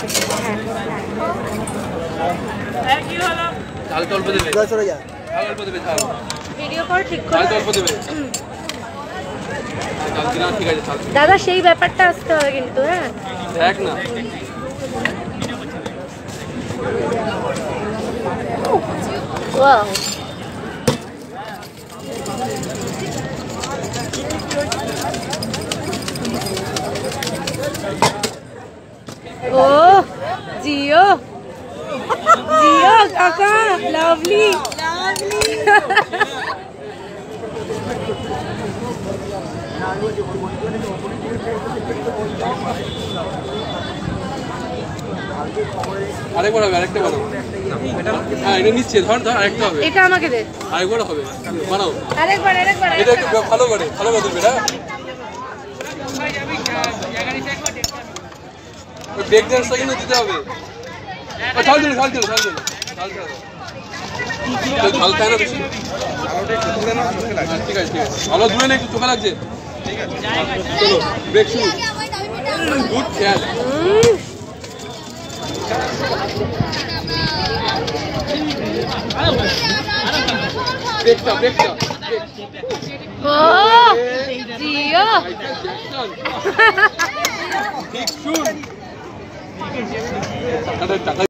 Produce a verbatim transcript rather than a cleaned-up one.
ঝাল অল্প দেবে, ঝাল অল্প দেবে, ঝাল ভিডিও কল ঠিক করে ঝাল অল্প দেবে। ঝাল দিনা ঠিক আছে, ঝাল দাদা সেই ব্যাপারটা আসতে হবে কিন্তু। হ্যাঁ দেখ না ওয়াও ও জিও জিও কাকা লাভলি লাভলি আরেকবার হবে, আরেকটা বানাও। হ্যাঁ এটা নিচ্ছে, ধর ধর আরেকটা হবে, এটা আমাকে দে, আরেকবার হবে, বানাও আরেকবার আরেকবার এটা একটু ভালো করে, ভালো করে তুলবে। এটা ওই ব্রেক ডান্সটা কিন্তু দিতে হবে। ঝাল দিন, ঝাল দিন, ঝাল দিন, ঝাল দিন, ঝাল খায় না বেশি। ঠিক আছে ঠিক আছে, ভালো দূরে নেই, একটু চোখে লাগছে। চলো ব্রেক শুরু, গুড খেয়াল। ব্রেকটা ব্রেকটা ও জিও ঠিক শুন।